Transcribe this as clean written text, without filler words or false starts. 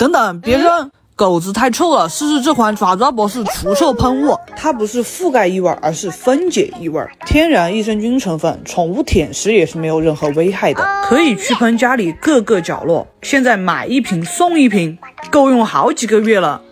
等等，别扔！狗子太臭了，试试这款爪爪博士除臭喷雾。它不是覆盖异味，而是分解异味，天然益生菌成分，宠物舔食也是没有任何危害的，可以驱喷家里各个角落。现在买一瓶送一瓶，够用好几个月了。